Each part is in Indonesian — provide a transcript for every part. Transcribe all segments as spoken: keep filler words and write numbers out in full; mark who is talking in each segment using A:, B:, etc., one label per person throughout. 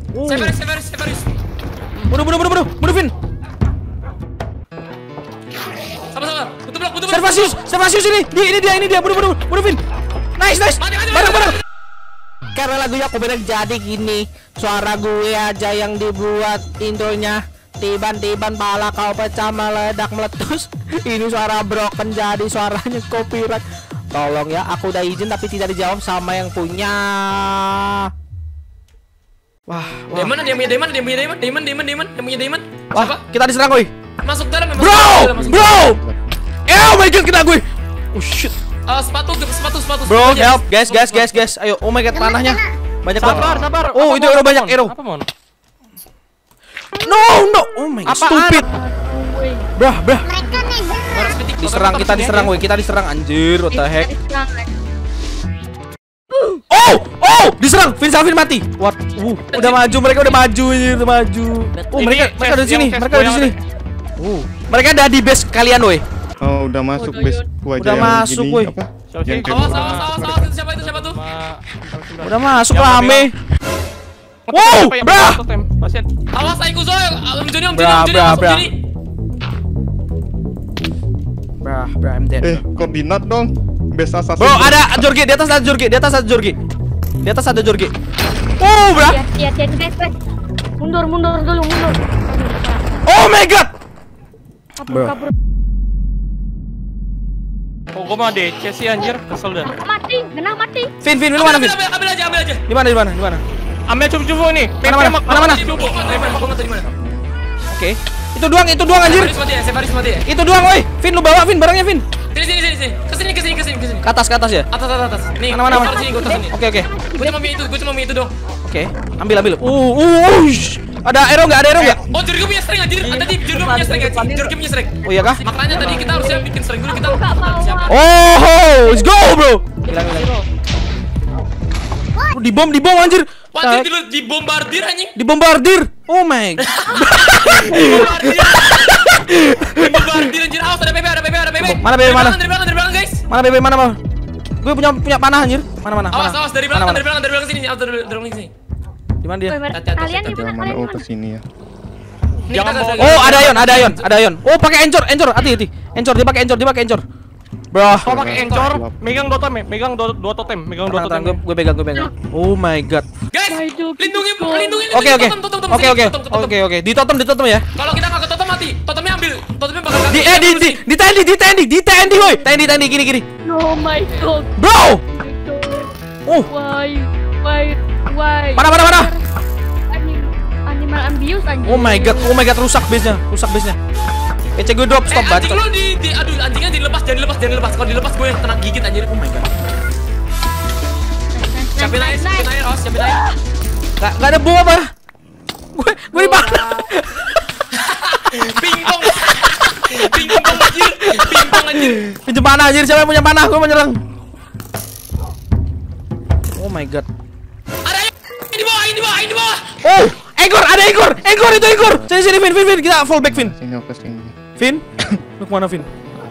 A: Saya baris, saya baris, saya baris.
B: Bunuh, bunuh, bunuh, bunuh, bunuh Vin.
A: Sama-sama. Butuh blok, butuh blok.
B: Servasius, Servasius ini. Dia, ini dia, ini dia. Bunuh, bunuh, bunuh Vin. Nice, nice. Bareng, bareng. Karena lagunya aku bilang jadi gini. Suara gue aja yang dibuat intronya. Tiban-tiban pala kau pecah meledak meletus. Ini suara broken jadi suaranya copyright. Tolong ya, aku udah izin tapi tidak dijawab sama yang punya. Wah, wah.
A: Demon, dia punya demon, dia punya demon, demon, demon, demon, dia punya demon.
B: Wah,
A: Siapa?
B: kita diserang woi.
A: Masuk dalam, masuk
B: Bro,
A: dalam, masuk
B: bro.
A: dalam.
B: Oh my god, kena gue. Oh shit.
A: Uh, sepatu, sepatu, sepatu.
B: Bro,
A: sepatu,
B: help,
A: yes.
B: guys, guys, guys, guys. Ayo, oh my god, panahnya banyak banget.
C: Sabar, sabar.
B: Oh,
C: Apa,
B: itu
C: Mon?
B: arrow banyak, arrow.
C: Apa, Mon?
B: No, no. Oh my god, stupid. Brah, brah. Diserang, kita diserang, woi. Kita diserang, anjir. What the heck? Oh, oh, diserang. Vin Savin mati. What? Uh, udah maju, mereka udah maju, anjir, udah maju. Oh, mereka mereka ada di sini, mereka ada di sini. Uh, mereka ada di base kalian, woi.
D: Oh, udah masuk base gua aja.
B: Udah
D: yang
B: masuk,
D: gini,
B: woi.
D: apa?
C: Siapa sih?
D: Yang kayak
A: Awas, awas, awas, awas. Itu siapa itu, siapa tuh?
B: Udah masuk
C: Yang
B: rame.
C: Oke,
B: Wow,
C: siapa yang
B: brah.
C: masuk, Tem? Pasien.
A: Awas, Aiko Zoy. Om Joni, Om Joni,
B: Bra,
A: Om Joni,
B: bra,
A: masuk
B: bra.
A: Joni.
B: Brah, brah, I'm dead.
D: Eh, koordinat dong. Base assassin.
B: Bro, ada Jorge di atas, ada Jorge di atas, ada Jorge. Di atas ada Jorge. Oh, brah.
E: Iya, iya, guys, guys. Mundur, mundur dulu, mundur.
B: Oh my god.
E: Kabur,
B: Bro.
E: kabur.
C: Oh, gua mah D C sih anjir, kesel dah.
E: Mati, genah mati.
B: Vin, Vin, Vin
A: Ambil,
B: mana, Vin?
A: ambil, ambil aja, ambil aja.
B: Di mana, di mana, di mana?
C: Ambil cubu-cubu nih.
B: Mana, mana, mana, mana?
A: Di Bobo, dari mana? Bobo dari mana?
B: Oke. Itu doang, itu doang anjir.
A: Sevaris mati ya, Sevaris mati ya.
B: Itu doang, woi. Vin, lu bawa Vin barangnya, Vin.
A: Sini, sini, sini, sini. Kesini, kesini, kesini, kesini.
B: Ke atas, ke atas ya.
A: Atas, atas, atas. Nih,
B: Mana, mana,
A: gua
B: mana?
A: taruh sini, gua taruh sini.
B: Oke, oke.
A: Gua cuma punya itu, gua cuma punya itu dong.
B: Oke. Ambil, ambil. Uh, uh, ush. Ada arrow enggak? Ada arrow enggak?
A: Oh, Jurgen punya string anjir. Ada di Jurgen punya string anjir. Jurgen punya string.
B: Oh iya kah?
A: Makanya tadi kita harusnya bikin string dulu, kita siapa?
B: Oh, let's go, bro. Hilang, hilang. Dibom, dibom anjir.
A: Wah, jadi lu dibombardir anjing.
B: Dibombardir. Oh my.
A: Dibombardir. Dibombardir anjir. Awas ada P P, ada P P, ada P P.
B: Mana P P,
A: Dari
B: mana?
A: belakang, Dari belakang, dari belakang, guys.
B: Mana B B mana, Bang? Gue punya punya panah anjir. Mana mana?
A: Awas,
B: mana?
A: awas dari
B: Mana,
A: belakang,
B: mana?
A: dari belakang, dari belakang sini. Awas dari dari belakang sini.
B: Di mana dia?
A: Hati, hati,
E: Kalian
A: hati,
E: di mana?
D: Yang mana?
E: Kalian
D: Oh,
E: di
D: ke
E: mana?
D: sini ya.
A: Nih,
C: Jangan
A: kita
C: bawa-
A: gagal.
B: Oh, ada Ion, ada Ion, ada Ion. Oh, pakai encor, encor. Hati-hati. Encor, dia pakai encor, dia pakai encor. Bro.
C: Kalau pakai encor, megang dua totem, megang dua, dua totem, megang dua totem.
B: Gue gue pegang, gue pegang. Oh my god.
A: Guys, lindungi, lindungi,
B: Oke, oke.
A: totem, totem, totem,
B: Oke,
A: sini,
B: oke.
A: totem, totem.
B: Oke, oke. Di totem, di totem ya.
A: Kalau kita nggak ke totem mati, totemnya ambil, totemnya bakal
B: Di eh di di di tandi, di tandi, di tandi, woi. Tandi, tandi gini gini.
E: Oh my god.
B: Bro. Oh.
E: Why? Why? Why?
B: Mana, mana, mana?
E: Anim- Animal ambius anjing.
B: Oh my god, oh my god, rusak base-nya, rusak base-nya. P C gue drop,
A: Eh,
B: stop
A: anjing
B: bacot.
A: lu di, di, aduh, anjingnya dilepas, jangan dilepas, jangan dilepas. Kalau dilepas gue yang kena gigit anjir.
B: Oh my god.
A: Siapin air, siapin air, Os, siapin air.
B: Gak, gak ada bom apa? Gue gue di mana?
A: Pingpong. Pingpong anjir, pingpong anjir.
B: Pinjem panah anjir, siapa yang punya panah? Gue mau nyerang. Oh my god.
A: Ada air di bawah, ini di bawah, ini di bawah.
B: Oh, ekor, ada ekor, ekor itu ekor. Sini sini Vin, Vin, Vin, kita fall back Vin.
D: Sini aku sini.
B: Vin, lu kemana Vin?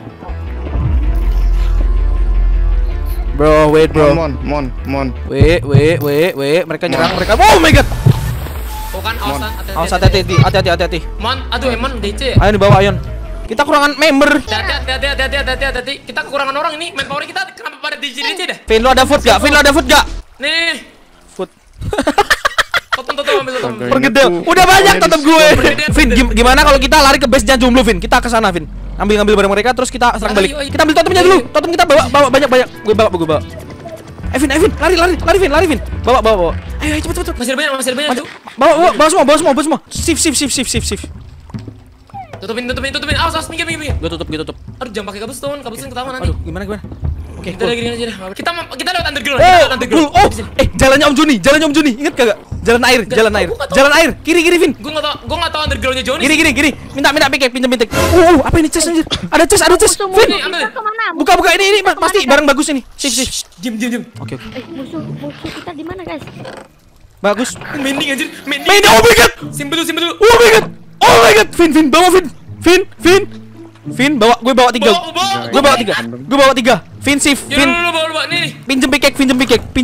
B: Bro, wait bro.
D: Mon, mon, mon.
B: Wait, wait, wait, wait. Mereka nyerang, mereka. Oh my god.
A: Oh kan, awasan,
B: Awas hati-hati, hati-hati, hati-hati.
A: Mon, aduh, emang D C.
B: Ayo dibawa Ion. Kita kurangan member.
A: Hati-hati, hati-hati, hati-hati, hati-hati, hati-hati. Kita kekurangan orang ini, manpower kita kenapa pada D C D C dah?
B: Vin, lu ada food gak? Vin, lu ada food gak?
A: Nih, nih, nih.
B: Food.
A: Totem, totem, ambil totem.
D: Astaga.
B: Pergedel.
D: Ini tuh
B: Udah banyak
D: pokoknya
B: tetep
D: di
B: gue.
A: Pergedel,
B: Vin,
A: pergedel.
B: gim- gimana kalau kita lari ke base-nya jomblo Vin? Kita ke sana Vin. Ambil ngambil barang mereka terus kita serang balik.
A: Ayo, ayo.
B: Kita ambil totemnya dulu. Totem kita bawa bawa banyak banyak. Gue bawa, gue bawa. Eh Vin, eh Vin, lari lari lari Vin, lari Vin. Bawa bawa bawa. Ayo ayo cepet cepet.
A: Masih ada banyak, masih ada banyak,
B: Maju.
A: Cuk.
B: Bawa bawa bawa semua, bawa semua, bawa semua. Shift shift shift shift shift shift.
A: Tutupin, tutupin, tutupin. Awas, awas, minggir, minggir, minggir.
B: Gue tutup, gue tutup.
A: Aduh, jangan pakai cobblestone, cobblestone ketahuan nanti.
B: Aduh, gimana gimana? Oke.
A: Kita lagi gini aja dah. Kita kita lewat underground, kita
B: Oh,
A: lewat underground.
B: cool. Oh, eh jalannya Om Joni, jalannya Om Joni. Ingat kagak? Jalan air,
A: Gak,
B: jalan
A: gua
B: air.
A: nggak tahu.
B: Jalan air. Kiri kiri Vin.
A: Gue nggak tau, gue nggak tau undergroundnya Johnny.
B: Gini gini gini. Minta minta pick pinjam pintek. Uh, uh, apa ini chest anjir? Ada chest, ada chest.
E: Musuh,
B: Vin.
E: musuh
A: ambil.
E: kita kemana?
B: Buka buka ini ini pasti barang bagus ini. Sip sip.
A: Diam, diam, diam.
B: Oke oke.
E: Eh, musuh musuh kita di mana guys?
B: Bagus.
A: Mending anjir, mending.
B: Main oh my god.
A: Sim dulu, sim dulu.
B: Oh my god. Oh my god. Vin Vin bawa Vin. Vin Vin. Vin bawa gue bawa tiga.
A: Bawa, bawa.
B: Gue bawa tiga. Gue bawa tiga. Vin sif.
A: Ya,
B: Vin
A: lu, lu, bawa, lu, bawa. Nih, nih.
B: pinjem pick pinjem pick pinjem pick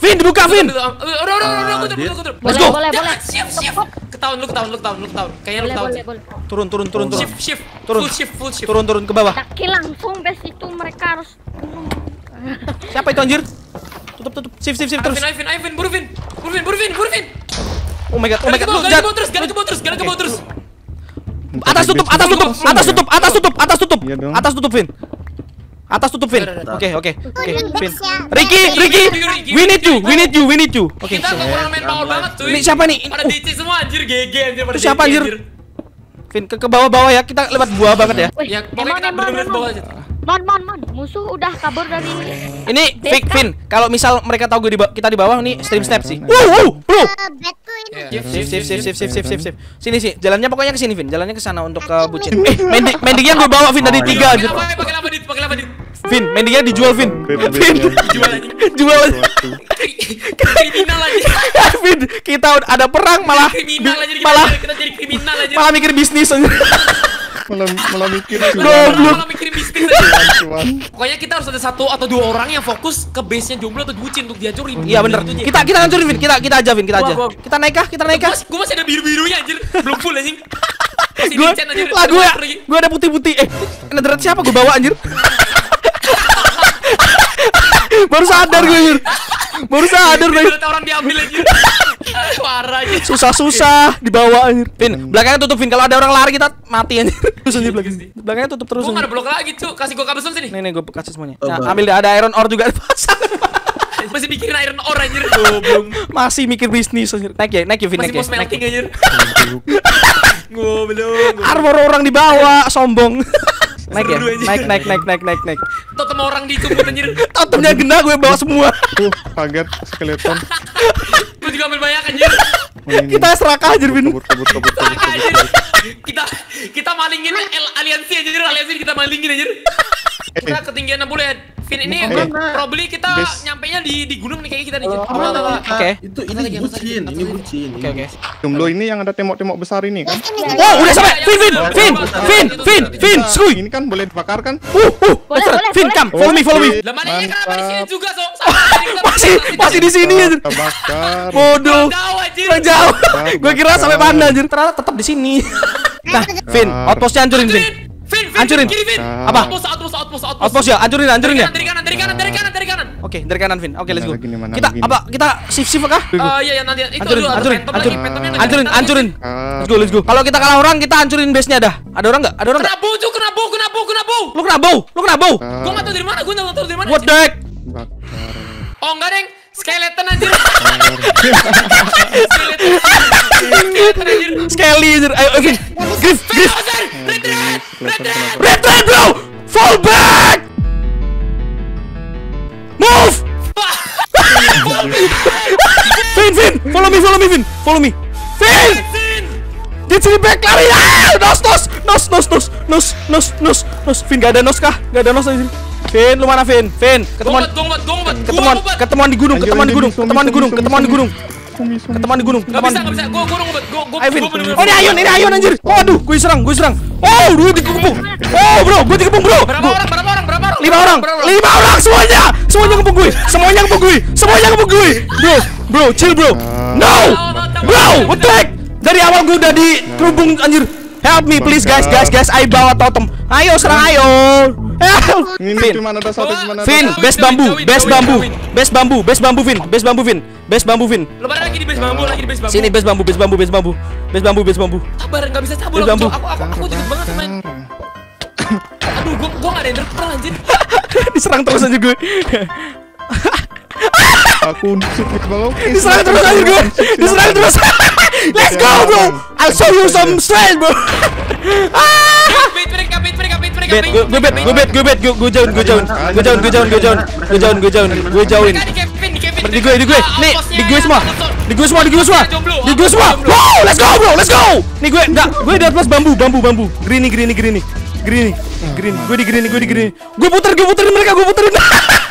B: Vin dibuka, Vin.
A: Udah, udah, udah, udah, aku turun, aku turun.
B: Let's
E: Boleh,
B: go.
E: boleh, boleh.
A: Shift, shift. Ketahuan lu, ketahuan lu, ketahuan lu, ketahuan. Kayaknya lu
E: Boleh,
A: ketahuan.
E: boleh, boleh.
B: Turun, turun, turun, turun.
A: Shift, shift.
B: Turun.
A: Full shift, full shift.
B: Turun, turun ke bawah.
E: Daki langsung bes itu mereka harus bunuh.
B: Siapa itu anjir? Tutup, tutup. Shift, shift, shift terus.
A: Vin, Vin, Vin, buru Vin. Buru Vin, buru Vin, buru Vin.
B: Oh my god, oh my god. Lu
A: Gak
B: jangan.
A: ke bawah terus, gak ke bawah terus, gak ke bawah terus.
B: Atas tutup, atas tutup, atas tutup, atas tutup, atas tutup.
D: Iya dong.
B: Atas tutup, Vin. Atas tutup, Vin.
A: Udah, udah,
B: Oke, oke. Oke, Vin.
F: Ya.
B: Ricky, Ricky. We need you, we need you, we need you. Oke.
A: Kita kekurangan main power banget cuy.
B: Ini siapa nih?
A: Pada D C semua anjir, G G anjir pada
B: Itu siapa,
A: D C,
B: anjir? Vin ke ke bawah-bawah ya. Kita lewat buah banget ya.
E: Wih,
A: Ya, pokoknya kita
E: Emon,
A: bener-bener
E: Emon,
A: bawa
E: Emon.
A: aja.
E: Mon, mon, mon. Musuh udah kabur dari
B: Ini fake,
E: Deka.
B: Vin. Kalau misal mereka tahu gue di ba- kita di bawah nih stream snap sih. Wow, wow, bro.
F: Eh, Betu ini.
A: Iya.
B: Sip, sip, sip, sip, sip, sip, sip, sip. Sini sih. Jalannya pokoknya ke sini, Vin. Jalannya ke sana untuk ke bucin. Eh, mending mendingnya gue bawa Vin dari tiga
A: Pakai
B: anjir.
A: apa, pakai apa dit, pakai apa dit.
B: Vin, mendingnya dijual, Vin.
D: Beda-beda.
B: Vin,
A: Jual aja.
B: jual.
A: Kriminal aja.
B: Vin, kita udah ada perang malah
A: Kriminal aja kita,
B: malah
A: kita jadi kriminal aja.
B: malah mikir bisnis anjir.
D: Malah malah mikir
B: Goblok.
A: Malah mikirin bisnis aja.
D: cuan.
A: Pokoknya kita harus ada satu atau dua orang yang fokus ke base-nya jomblo atau bucin untuk dihancurin.
B: Iya bener.
A: Itu aja.
B: Kita kita hancurin, Vin. Kita kita aja, Vin. Kita aja.
A: Gua- gua-
B: Kita naik kah? Kita naik kah?
A: Gua, gua masih ada biru-birunya anjir. Belum full anjing. Masih
B: Gue
A: dicen anjir.
B: lah gue
A: Ada lagi.
B: gue ada putih-putih. Eh, netherite siapa gue bawa anjir? Baru sadar gue anjir. Baru sadar gue.
A: Ada orang diambil anjir. Parah aja.
B: Susah-susah dibawa anjir. Vin, belakangnya tutup, Vin. Kalau ada orang lari kita mati anjir. Terus anjir belakang. Belakangnya tutup terus.
A: Gua
B: anjir.
A: nggak ada blok lagi cu. Kasih gua kabel sini.
B: Nih nih gue kasih semuanya. Nah, ambil ada iron ore juga pasang.
A: Masih mikirin iron ore anjir. Goblok.
B: Masih mikir bisnis anjir. Naik ya, naik ya, Vin,
A: Masih
B: naik
A: mau
B: ya. Naik
A: smelting
B: ya.
A: anjir. Goblok.
B: Armor orang dibawa, sombong. Naik ya,
A: Seru anjir.
B: naik naik naik naik naik naik.
A: Totem orang dicubut anjir.
B: Totemnya gena gue bawa semua.
D: Tuh, kaget skeleton.
A: Gua juga ambil banyak anjir.
D: Ini,
B: Kita serakah anjir, Vin.
D: kabur kabur kabur kabur
A: Saka anjir.
D: kabur.
A: Kita kita malingin L aliansi anjir, aliansi kita malingin anjir. Kita ketinggian enam puluh ya. Vin ini
D: Eh,
A: probably kita
D: base.
A: nyampenya di di gunung nih kayak kita nih.
F: Oh,
A: Apa apa.
B: Oke.
F: Itu ini bucin, ini bucin.
B: Oke oke.
D: Jomblo ini yang ada tembok-tembok besar ini kan?
B: Oh, udah sampai. Vin, Vin, Vin, Vin, Vin, Vin, skuy.
D: Ini kan boleh dibakar kan?
B: Uh, uh,
E: Boleh,
B: let's run.
E: boleh,
B: Vin,
E: boleh.
B: come, follow me, follow me.
A: Lah mana ya kenapa di sini
D: Mantap.
A: juga, Sok? Sama, jadi kita
B: Masih, masih di sini anjir.
D: Kita bakar.
B: Bodoh.
A: Jauh anjir.
B: Kurang jauh.
D: Bakar,
B: Gue kira
D: bakar.
B: sampai mana anjir. Ternyata tetap di sini. Nah, Vin, outpostnya hancurin, Vin.
A: Vin, Vin,
B: Hancurin.
A: Vin, kiri, Vin.
B: Apa?
A: Outpost, outpost, outpost, outpost.
B: Outpost ya, hancurin, hancurin ya.
A: Dari kanan, dari kanan, dari kanan, dari kanan.
B: Oke, dari kanan, Vin. Oke, let's go.
D: Mana lagi nih, mana
B: Kita
D: lagi
B: apa? Kita shift shift kah?
A: Eh iya ya nanti itu
B: Hancurin,
A: dulu ada
B: hancurin,
A: phantom
B: hancurin,
A: lagi, phantomnya lagi.
B: hancurin,
A: Bentar,
B: hancurin.
D: Ah,
B: Let's go, let's go. Kalau kita kalah orang, kita hancurin base-nya dah. Ada orang nggak? Ada orang nggak?
A: Kena bau, Cuk, kena bau, kena bau, kena bau.
B: Lu kena bau, lu kena bau.
A: Gua enggak tahu dari mana, gua enggak tahu dari mana.
B: What the heck?
D: bakar.
A: Oh enggak, Deng. Skeleton anjir. Skeleton anjir.
B: Sekali anjir. Ayo, ayo, Vin. Griff, Griff.
A: Bowser, retreat, retreat.
B: Retreat, bro. Fall back. Move. Vin, Vin, follow me, follow me, Vin, follow me. Vin,
A: Vin.
B: get sini back, lari. Ah, nos, nos, nos, nos, nos, nos, nos, nos, nos. Vin, gak ada nos kah? Gak ada nos anjir. Vin, lu mana, Vin? Vin, ketemuan,
A: Gua ngumpet, gua ngumpet, gua
B: ketemuan,
A: ngumpet.
B: ketemuan di gunung,
D: Anjir,
B: ketemuan di
D: anjir,
B: gunung,
D: zombie,
B: ketemuan di gunung,
D: zombie,
B: ketemuan di
D: zombie.
B: gunung,
D: Zombie, zombie.
B: ketemuan di gunung,
A: Enggak
B: ketemuan.
A: bisa, enggak bisa. Gua gua ngumpet. Gua gua
B: Ayo, Vin.
A: gua bener-bener-
B: Oh, ini Ayun, ini Ayun anjir. Waduh, gue diserang, gue diserang. Oh, gue dikepung. Oh, bro, gue dikepung, bro.
A: Berapa
B: Gua-
A: orang? Berapa orang? Berapa orang?
B: Lima orang,
A: Berapa
B: lima orang semuanya, semuanya ngepung gue, semuanya ngepung gue, semuanya ngepung gue, bro, bro, chill bro, no, bro, what the heck? Dari awal gue udah dikerubung anjir, help me please guys, guys, guys, ayo bawa totem, ayo serang ayo, help,
D: Ini
B: Vin,
D: cuma ada satu, cuma ada
B: Vin,
D: satu.
B: base bambu, base bambu, base bambu, base bambu, Vin, base bambu, Vin, base bambu, Vin,
A: Lu pada lagi di base bambu, lagi di base bambu.
B: sini base bambu, base bambu, base bambu, base bambu, base bambu,
A: Sabar, enggak bisa cabul
B: Base
A: aku.
B: bambu.
A: Aku aku aku dikit banget main. Aduh, gua gua enggak ada enderpearl anjir.
B: diserang terus anjir gue,
D: Aku nusuk di bawah.
B: diserang terus anjir gue, diserang terus, let's go bro, I'll show you some strength bro.
A: Bait mereka, bait mereka, bait mereka.
B: Bet, gue bet, gue bet, gue bet, gue gue jauhin, gue jauhin, gue jauhin, gue jauhin, gue jauhin, gue jauhin, gue jauhin, gue jauhin.
A: Mereka di Kevin, di Kevin.
B: Di gue, di gue,
A: Ah,
B: nih,
A: outpostnya
B: di gue semua,
A: Amazon.
B: di gue semua, di gue semua, di gue semua. Wow, let's go bro, let's go. Nih gue, enggak, gue di atas bambu, bambu, bambu. Greeny, greeny, greeny, greeny, green. Gue di greeny, gue di greeny. Gue puter, gue puterin mereka, gue puterin.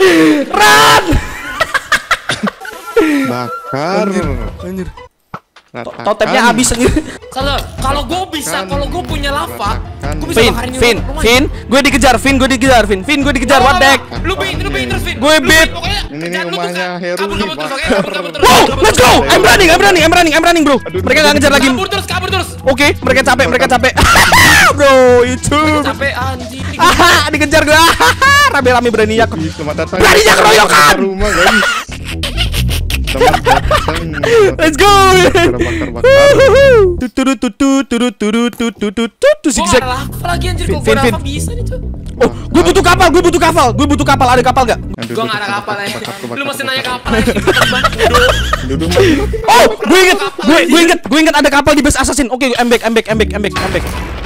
B: Run.
D: Bakar.
B: Anjir.
D: Ratakan.
B: Totemnya habis aja.
A: Salah, kalau gue bisa, kalau gue punya lava, gue bisa
B: Vin,
A: bakarin
B: Vin,
A: rumah.
B: Vin, gue dikejar, Vin, gue dikejar, Vin, Vin, gue dikejar, what the heck?
A: Lu beat, lu beat terus, Vin.
B: Gue
A: Lu
B: beat.
A: pokoknya
D: Ini nih
A: kerjaan lu tuh,
D: rumahnya
A: Kak.
D: Heru
A: Kabur,
D: nih,
A: kabur terus,
D: Pak.
A: oke? Kabur, kabur terus.
B: Wow,
A: kabur
B: let's
A: terus.
B: go, I'm running, I'm running, I'm running, I'm running, bro. Mereka nggak ngejar lagi.
A: Kabur terus, kabur terus.
B: Oke, mereka capek, mereka capek. Bro, itu.
A: Capek anjing.
B: Haha, dikejar gue. Rame-rame beraniak.
D: Ih, selamat datang.
B: Beraninya keroyokan.
D: Rumah, guys. Selamat datang.
B: Let's go.
D: Bakar-bakar.
B: Tutut tutut tutut tutut tutut tutut
A: Gue
B: zigzag.
A: gak lava lagi anjir,
B: Vin,
A: kok
B: Vin,
A: gue
B: Vin.
A: lava bisa nih cuy.
B: Oh, gue butuh kapal, gue butuh kapal, gue butuh kapal, ada kapal gak?
A: Gue gak ada kapal ya. Lu masih nanya kapal ya.
D: Duduk maju.
B: Oh, gue inget, gue gue inget, gue inget ada kapal di base assassin. Oke, embek, embek, embek, embek, embek.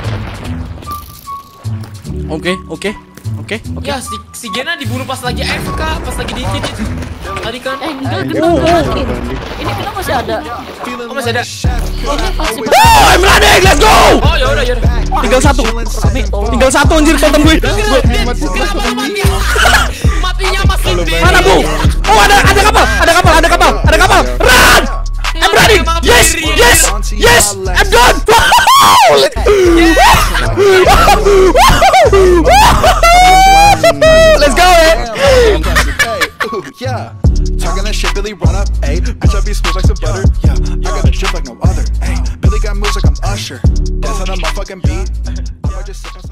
B: Oke, oke, oke, oke.
A: Ya si, si Gena dibunuh pas lagi A F K, pas lagi di titik. Tadi kan.
E: Eh, enggak
B: Oh,
E: kenapa
B: oh.
E: lagi? Ini kenapa masih ada?
A: Oh masih ada.
E: Ini masih
B: Oh, I'm running, let's go.
A: Oh yaudah yaudah.
B: Tinggal satu, tinggal satu anjir totem gue.
A: Kenapa mati? Matinya masih di.
B: Mana bu? Oh ada, ada kapal, ada kapal, ada kapal, ada kapal. Run! I'm running. Yes, yes, yes. I'm done. Let's go, eh.
G: Ooh, yeah. Talking that shit, Billy run up, ayy. Bitch, I be smooth like some butter, yeah. I got a drip like no other, ayy. Billy got moves like I'm Usher. Dance on a motherfucking beat. I just sip on